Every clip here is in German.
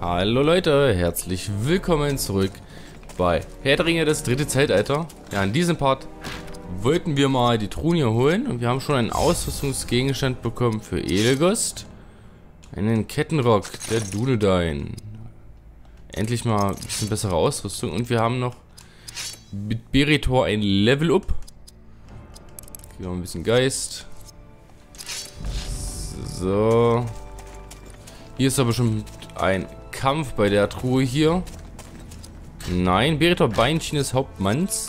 Hallo Leute, herzlich willkommen zurück bei Herr der Ringe, das dritte Zeitalter. Ja, in diesem Part wollten wir mal die Truhen hier holen und wir haben schon einen Ausrüstungsgegenstand bekommen für Edelgost. Einen Kettenrock, der Dunedain. Endlich mal ein bisschen bessere Ausrüstung und wir haben noch mit Beretor ein Level-Up. Hier noch ein bisschen Geist. So. Hier ist aber schon ein Kampf bei der Truhe hier. Nein, Beretor Beinchen des Hauptmanns.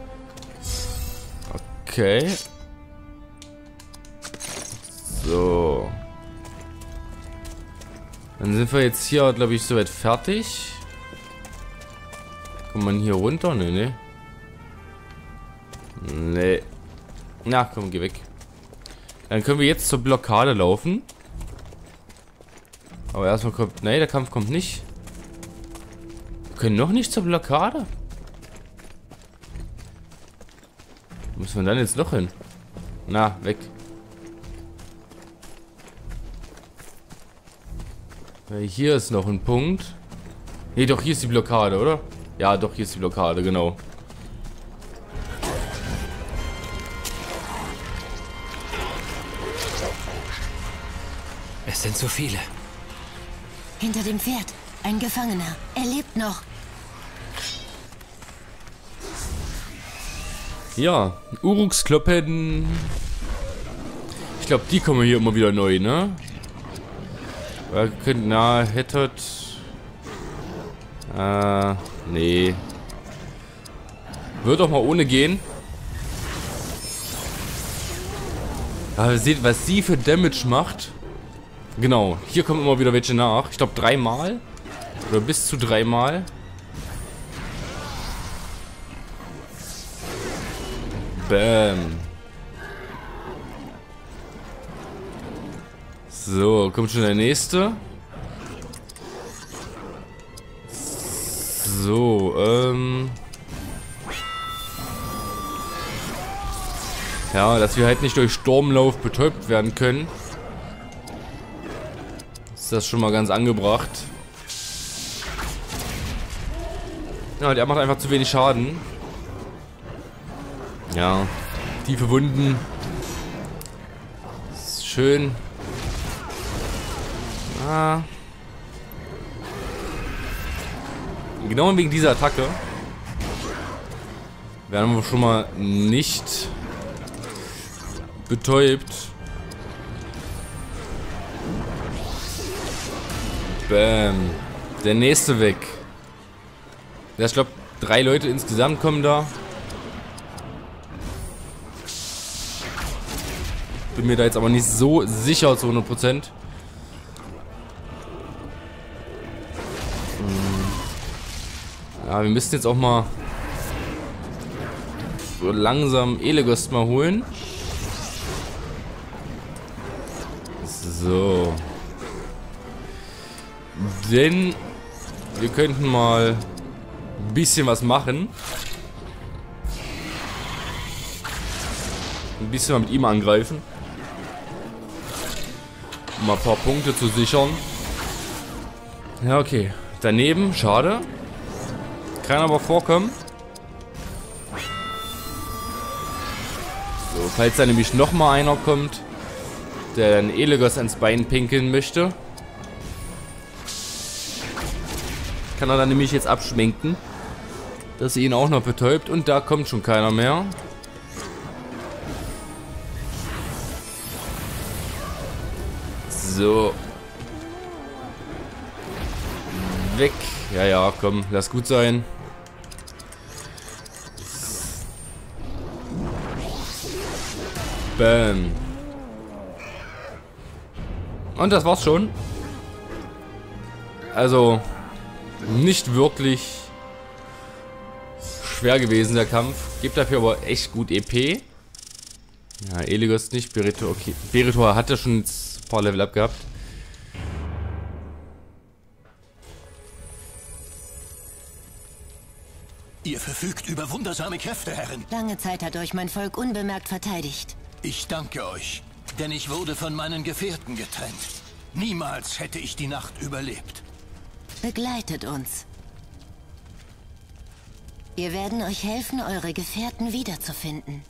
Okay. So. Dann sind wir jetzt hier, glaube ich, soweit fertig. Kommt man hier runter? Nee. Nee. Na, komm, geh weg. Dann können wir jetzt zur Blockade laufen. Aber erstmal kommt... Nee, der Kampf kommt nicht. Wir können noch nicht zur Blockade. Wo müssen wir dann jetzt noch hin? Na, weg. Hier ist noch ein Punkt. Nee, doch, hier ist die Blockade, oder? Ja, doch, hier ist die Blockade, genau. Es sind zu viele. Hinter dem Pferd. Ein Gefangener. Er lebt noch. Ja, Uruks Kloppen. Ich glaube, die kommen hier immer wieder neu, ne? Wir könnten, na, hättet. Nee. Wird doch mal ohne gehen. Aber seht, was sie für Damage macht. Genau, hier kommen immer wieder welche nach. Ich glaube 3-mal. Oder bis zu 3-mal. Bam. So, kommt schon der nächste. So, ja, dass wir halt nicht durch Sturmlauf betäubt werden können. Ist das schon mal ganz angebracht. Ja, der macht einfach zu wenig Schaden. Ja, tiefe Wunden. Ist schön. Ah. Genau wegen dieser Attacke werden wir schon mal nicht betäubt. Bam. Der nächste weg. Ja, ich glaube, 3 Leute insgesamt kommen da. Bin mir da jetzt aber nicht so sicher zu 100%. Ja, wir müssen jetzt auch mal so langsam Elegost mal holen. So. Denn wir könnten mal ein bisschen was machen. Ein bisschen mal mit ihm angreifen. Um mal ein paar Punkte zu sichern. Ja, okay. Daneben, schade. Kann aber vorkommen. So, falls da nämlich nochmal einer kommt, der dann Elegost ans Bein pinkeln möchte, kann er dann nämlich jetzt abschminken, dass sie ihn auch noch betäubt. Und da kommt schon keiner mehr. So. Weg. Ja, ja, komm, lass gut sein. Bam. Und das war's schon. Also, nicht wirklich schwer gewesen, der Kampf. Gibt dafür aber echt gut EP. Ja, Elegost nicht, Beretor, okay. Beretor hatte schon ein paar Level up gehabt. Ihr verfügt über wundersame Kräfte, Herrin. Lange Zeit hat euch mein Volk unbemerkt verteidigt. Ich danke euch, denn ich wurde von meinen Gefährten getrennt. Niemals hätte ich die Nacht überlebt. Begleitet uns. Wir werden euch helfen, eure Gefährten wiederzufinden.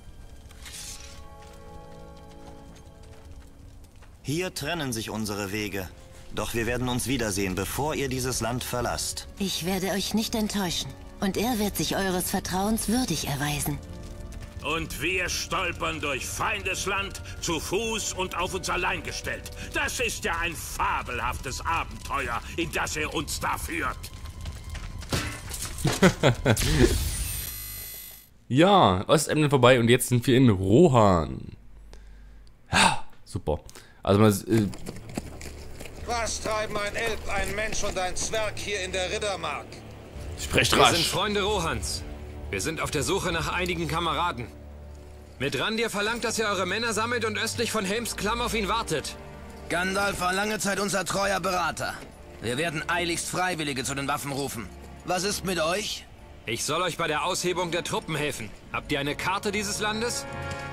Hier trennen sich unsere Wege. Doch wir werden uns wiedersehen, bevor ihr dieses Land verlasst. Ich werde euch nicht enttäuschen. Und er wird sich eures Vertrauens würdig erweisen. Und wir stolpern durch Feindesland, zu Fuß und auf uns allein gestellt. Das ist ja ein fabelhaftes Abenteuer, in das er uns da führt. Ja, Ostemnen vorbei und jetzt sind wir in Rohan. Ja, super. Also man... Was treiben ein Elb, ein Mensch und ein Zwerg hier in der Riddermark? Sprecht Wir sind rasch. Freunde Rohans. Wir sind auf der Suche nach einigen Kameraden. Mitrandir verlangt, dass ihr eure Männer sammelt und östlich von Helms Klamm auf ihn wartet. Gandalf war lange Zeit unser treuer Berater. Wir werden eiligst Freiwillige zu den Waffen rufen. Was ist mit euch? Ich soll euch bei der Aushebung der Truppen helfen. Habt ihr eine Karte dieses Landes?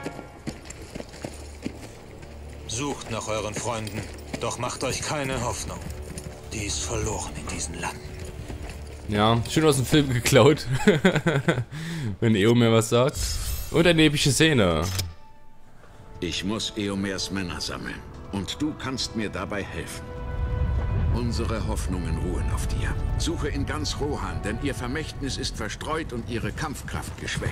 Sucht nach euren Freunden, doch macht euch keine Hoffnung. Die ist verloren in diesen Landen. Ja, schön aus dem Film geklaut. Wenn Eomer was sagt. Und eine epische Szene. Ich muss Eomers Männer sammeln. Und du kannst mir dabei helfen. Unsere Hoffnungen ruhen auf dir. Suche in ganz Rohan, denn ihr Vermächtnis ist verstreut und ihre Kampfkraft geschwächt.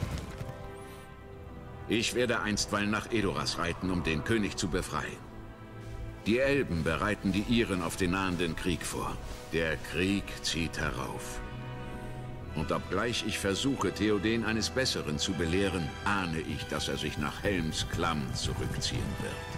Ich werde einstweilen nach Edoras reiten, um den König zu befreien. Die Elben bereiten die Iren auf den nahenden Krieg vor. Der Krieg zieht herauf. Und obgleich ich versuche, Theoden eines Besseren zu belehren, ahne ich, dass er sich nach Helms Klamm zurückziehen wird.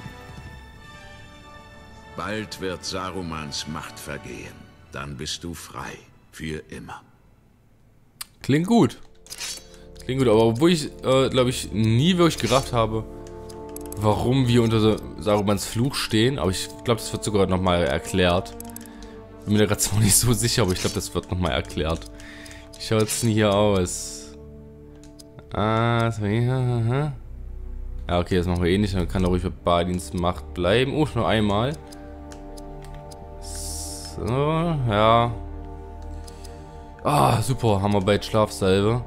Bald wird Sarumans Macht vergehen. Dann bist du frei. Für immer. Klingt gut. Klingt gut, aber obwohl ich, glaube ich, nie wirklich gerafft habe, warum wir unter Sarumans Fluch stehen. Aber ich glaube, das wird sogar nochmal erklärt. Bin mir da gerade zwar nicht so sicher, aber ich glaube, das wird nochmal erklärt. Wie schaut es denn hier aus? Ah, so hier. Ja, okay, das machen wir eh nicht. Dann kann er ruhig bei Badins Macht bleiben. Oh, nur einmal. So, ja. Ah, super. Haben wir bald Schlafsalbe.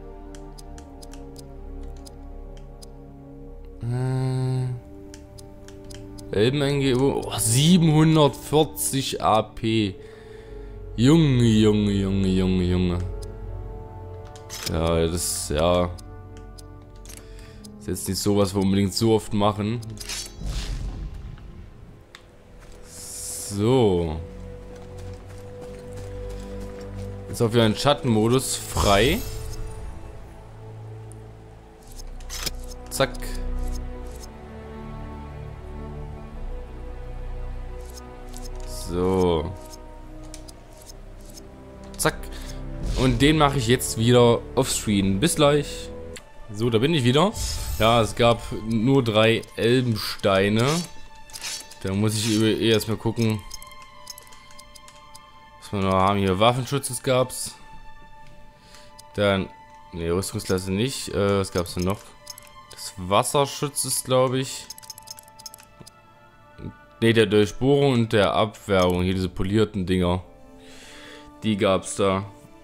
Elbeneingebung. Oh, 740 AP. Junge, Junge, Junge, Junge, Junge. Ja, das, ja. Ist jetzt nicht sowas, wir unbedingt so oft machen. So. Jetzt auch wieder ein Schattenmodus frei. Zack. So. Zack. Und den mache ich jetzt wieder offscreen. Bis gleich. So, da bin ich wieder. Ja, es gab nur 3 Elbensteine. Da muss ich eh erstmal gucken, was wir noch haben. Hier Waffenschutzes gab's. Dann, ne, Rüstungsklasse nicht. Was gab's denn noch? Das Wasserschutzes, glaube ich. Ne, der Durchbohrung und der Abwehrung. Hier diese polierten Dinger. Die gab's da.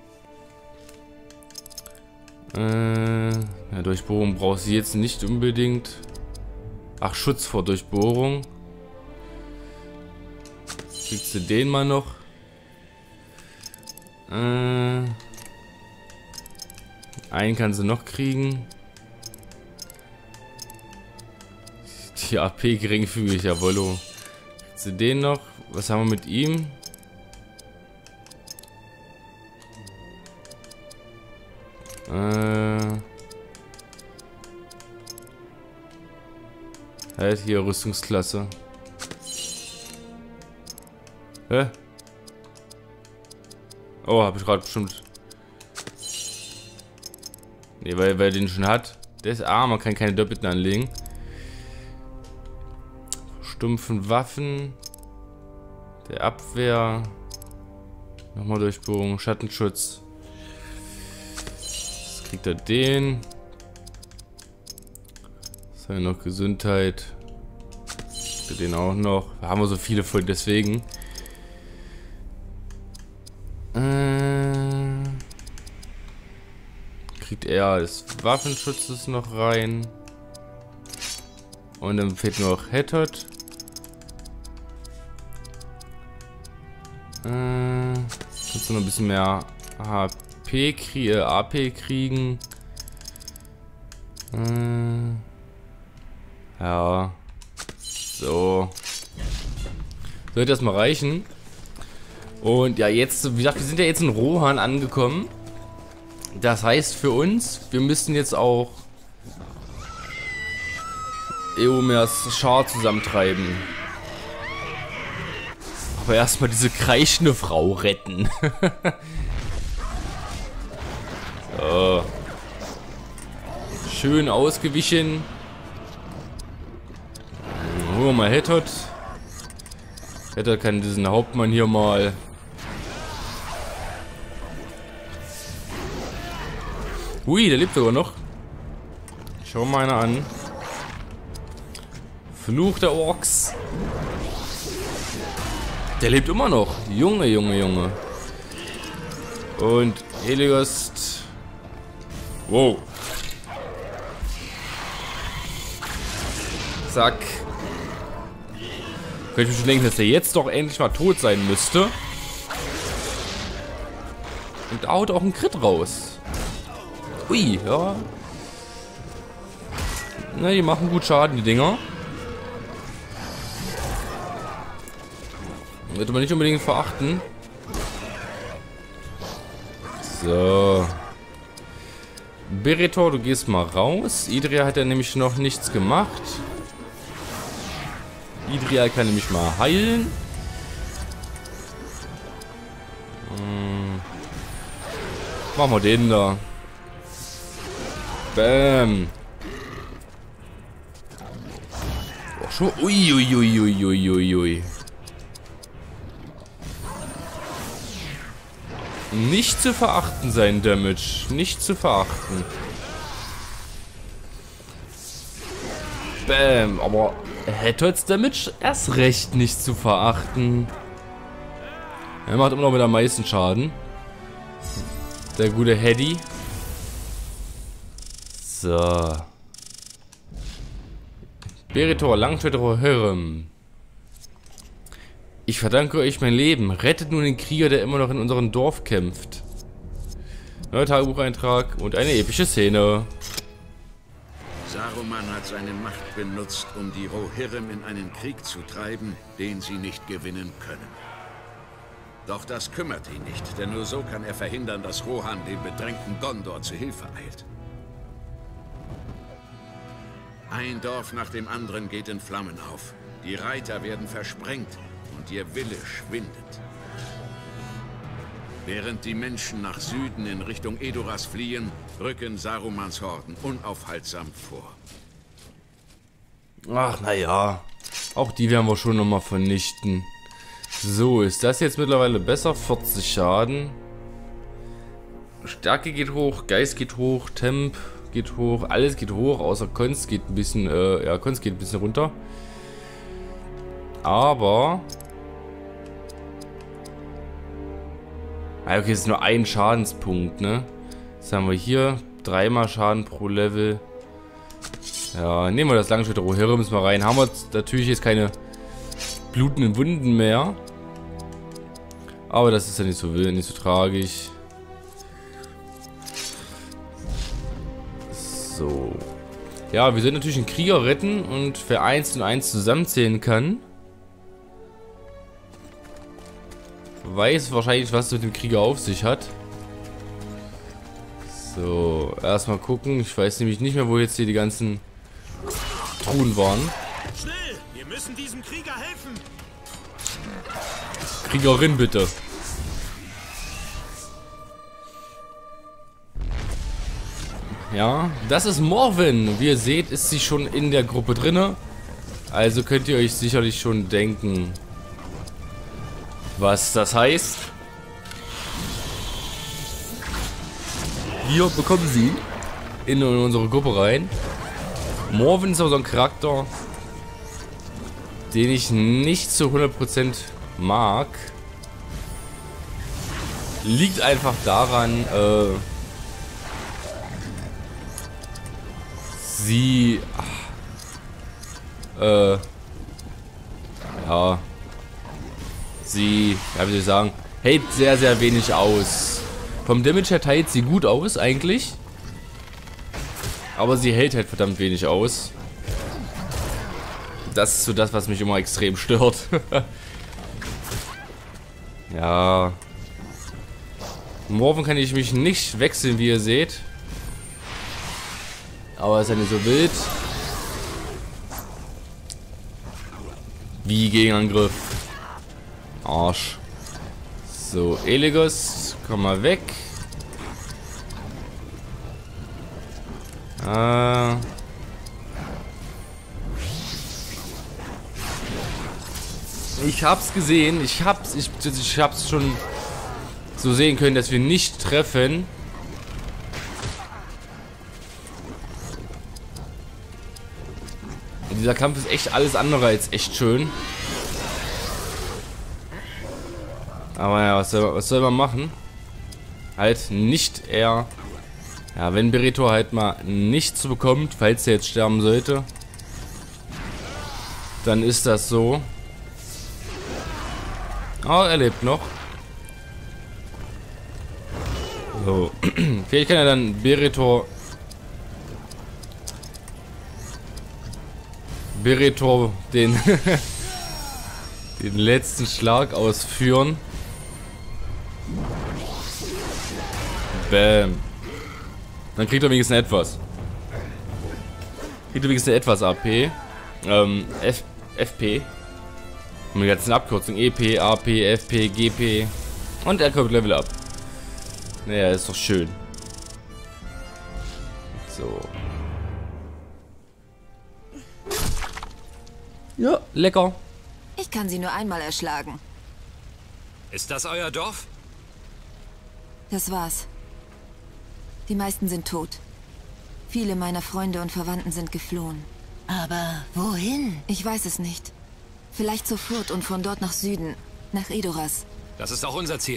Ja, Durchbohrung brauchst du jetzt nicht unbedingt. Ach, Schutz vor Durchbohrung. Kriegst du den mal noch? Einen kannst du noch kriegen. Die AP geringfügig, jawollo. Kriegst du den noch? Was haben wir mit ihm? Halt hier Rüstungsklasse. Hä? Oh, habe ich gerade bestimmt. Ne, weil er den schon hat. Der ist arm, man kann keine Doppelten anlegen. Stumpfen Waffen. Der Abwehr. Nochmal Durchbohrung, Schattenschutz. Jetzt kriegt er den. Was haben wir noch? Gesundheit. Den auch noch. Da haben wir so viele voll, deswegen. ja des Waffenschutzes noch rein. Und dann fehlt nur noch Headhot. Kannst du noch ein bisschen mehr AP kriegen. Ja. So. Sollte das mal reichen. Und ja, jetzt, wie gesagt, wir sind ja jetzt in Rohan angekommen. Das heißt für uns, wir müssen jetzt auch Eomers Schar zusammentreiben. Aber erstmal diese kreischende Frau retten. So. Schön ausgewichen. Holen wir mal Headhot. Headhot kann diesen Hauptmann hier mal. Ui, der lebt sogar noch. Schau mal einer an. Fluch der Orks. Der lebt immer noch. Junge, Junge, Junge. Und Heligost. Wow. Zack. Könnte ich mir schon denken, dass der jetzt doch endlich mal tot sein müsste. Und da haut auch ein Crit raus. Ui, ja. Na, die machen gut Schaden, die Dinger. Wird man nicht unbedingt verachten. So. Beretor, du gehst mal raus. Idria hat ja nämlich noch nichts gemacht. Idria kann nämlich mal heilen. Machen wir den da. Bam. Oh, schon. Uiuiuiuiuiui. Nicht zu verachten sein Damage. Nicht zu verachten. Bam. Aber Headhots Damage erst recht nicht zu verachten. Er macht immer noch mit am meisten Schaden. Der gute Hedy. So. Beretor, Langschwert-Rohr Hirm. Ich verdanke euch mein Leben. Rettet nun den Krieger, der immer noch in unserem Dorf kämpft. Neuer Tagebucheintrag und eine epische Szene. Saruman hat seine Macht benutzt, um die Rohirrim in einen Krieg zu treiben, den sie nicht gewinnen können. Doch das kümmert ihn nicht, denn nur so kann er verhindern, dass Rohan dem bedrängten Gondor zu Hilfe eilt. Ein Dorf nach dem anderen geht in Flammen auf. Die Reiter werden versprengt und ihr Wille schwindet. Während die Menschen nach Süden in Richtung Edoras fliehen, rücken Sarumans Horden unaufhaltsam vor. Ach, naja. Auch die werden wir schon nochmal vernichten. So, ist das jetzt mittlerweile besser? 40 Schaden. Stärke geht hoch, Geist geht hoch, Temp geht hoch, alles geht hoch, außer Konst geht ein bisschen, ja, Konst geht ein bisschen runter. Aber... okay, es ist nur ein Schadenspunkt, ne? Das haben wir hier. 3 Schaden pro Level. Ja, nehmen wir das Langschwert der Rohirrims mal rein. Haben wir natürlich jetzt keine blutenden Wunden mehr. Aber das ist ja nicht so wild, nicht so tragisch. So. Ja, wir sollten natürlich einen Krieger retten und wer 1 und 1 zusammenzählen kann, weiß wahrscheinlich, was es mit dem Krieger auf sich hat. So, erstmal gucken. Ich weiß nämlich nicht mehr, wo jetzt hier die ganzen Truhen waren. Schnell! Wir müssen diesem Krieger helfen! Kriegerin, bitte. Ja, das ist Morwen. Wie ihr seht, ist sie schon in der Gruppe drinne. Also könnt ihr euch sicherlich schon denken, was das heißt. Wir bekommen sie in unsere Gruppe rein. Morwen ist aber so ein Charakter, den ich nicht zu 100% mag. Liegt einfach daran, sie... ja. Sie, ja, wie soll ich sagen, hält sehr, sehr wenig aus. Vom Damage her teilt sie gut aus, eigentlich. Aber sie hält halt verdammt wenig aus. Das ist so das, was mich immer extrem stört. Ja. Morphen kann ich mich nicht wechseln, wie ihr seht. Aber ist ja nicht so wild. Wie Gegenangriff. Arsch. So, Elegos, komm mal weg. Ich hab's gesehen. Ich hab's schon so sehen können, dass wir nicht treffen. Und dieser Kampf ist echt alles andere als echt schön. Aber ja, was soll man machen? Halt nicht eher... Ja, wenn Beretor halt mal nichts bekommt, falls er jetzt sterben sollte, dann ist das so. Oh, er lebt noch. So. Vielleicht kann ja dann Beretor den den letzten Schlag ausführen. Bam. Dann kriegt er wenigstens etwas. Kriegt er wenigstens etwas AP. FP. Und die ganzen Abkürzungen. EP, AP, FP, GP. Und er kommt Level up. Naja, ist doch schön. So. Ja, lecker. Ich kann sie nur einmal erschlagen. Ist das euer Dorf? Das war's. Die meisten sind tot. Viele meiner Freunde und Verwandten sind geflohen. Aber wohin? Ich weiß es nicht. Vielleicht zur Furt und von dort nach Süden, nach Edoras. Das ist auch unser Ziel.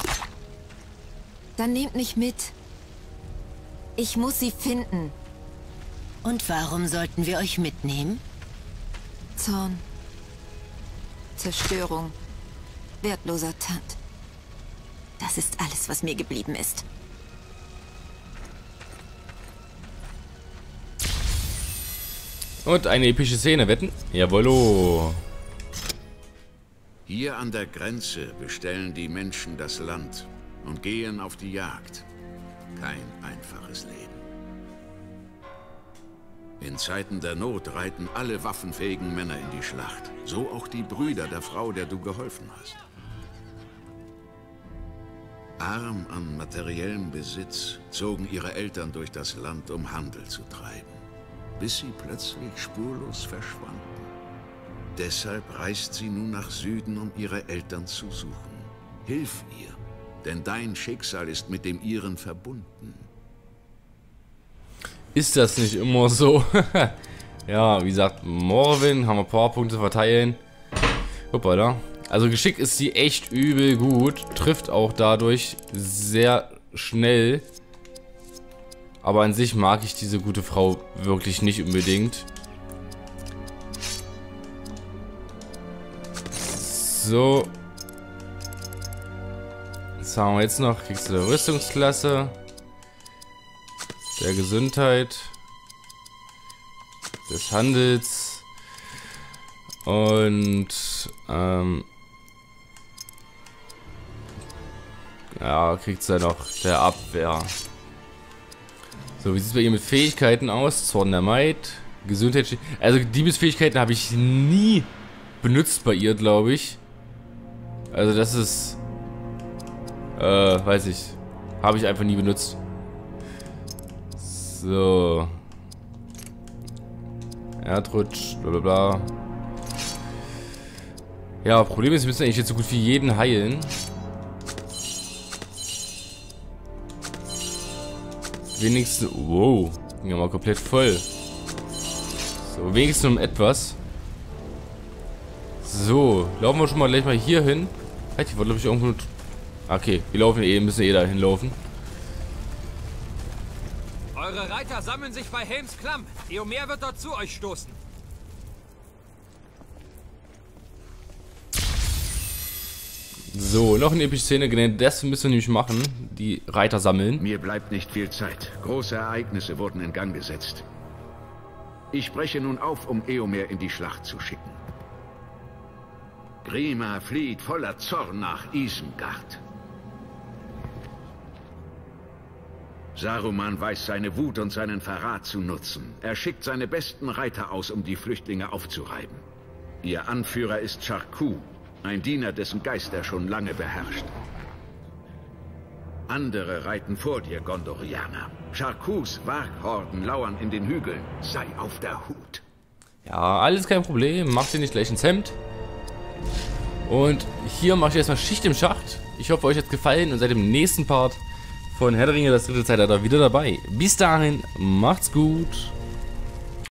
Dann nehmt mich mit. Ich muss sie finden. Und warum sollten wir euch mitnehmen? Zorn. Zerstörung. Wertloser Tand. Das ist alles, was mir geblieben ist. Und eine epische Szene, wetten? Jawollo. Hier an der Grenze bestellen die Menschen das Land und gehen auf die Jagd. Kein einfaches Leben. In Zeiten der Not reiten alle waffenfähigen Männer in die Schlacht. So auch die Brüder der Frau, der du geholfen hast. Arm an materiellem Besitz zogen ihre Eltern durch das Land, um Handel zu treiben, bis sie plötzlich spurlos verschwanden. Deshalb reist sie nun nach Süden, um ihre Eltern zu suchen. Hilf ihr, denn dein Schicksal ist mit dem ihren verbunden. Ist das nicht immer so? Ja, wie gesagt, Morwen haben wir Powerpunkte verteilen. Hoppala. Also Geschick ist sie echt übel gut. Trifft auch dadurch sehr schnell. Aber an sich mag ich diese gute Frau wirklich nicht unbedingt. So. Was haben wir jetzt noch? Kriegst du eine Rüstungsklasse. Der Gesundheit. Des Handels. Und ja, kriegt sie noch der Abwehr. So, wie sieht es bei ihr mit Fähigkeiten aus? Zorn der Maid, Gesundheit. Also Diebesfähigkeiten habe ich nie benutzt bei ihr, glaube ich. Also das ist, weiß ich, habe ich einfach nie benutzt. So. Erdrutsch, bla bla bla. Ja, Problem ist, wir müssen eigentlich jetzt so gut wie jeden heilen. Wenigstens... Wow. Ging ja mal komplett voll. So, wenigstens um etwas. So, laufen wir schon mal gleich mal hier hin. Ich wollte, glaube ich, irgendwo... Okay, wir laufen müssen eh dahin laufen. Eure Reiter sammeln sich bei Helms Klamm. Eomer wird dort zu euch stoßen. So, noch eine epische Szene genannt. Das müssen wir nämlich machen. Die Reiter sammeln. Mir bleibt nicht viel Zeit. Große Ereignisse wurden in Gang gesetzt. Ich breche nun auf, um Eomer in die Schlacht zu schicken. Grima flieht voller Zorn nach Isengard. Saruman weiß seine Wut und seinen Verrat zu nutzen. Er schickt seine besten Reiter aus, um die Flüchtlinge aufzureiben. Ihr Anführer ist Charku, ein Diener, dessen Geist er schon lange beherrscht. Andere reiten vor dir, Gondorianer. Charkus Waghorden lauern in den Hügeln. Sei auf der Hut. Ja, alles kein Problem. Macht ihr nicht gleich ins Hemd. Und hier mache ich erstmal Schicht im Schacht. Ich hoffe, euch hat es gefallen und seid im nächsten Part von Herr der Ringe, das dritte Zeitalter, wieder dabei. Bis dahin, macht's gut.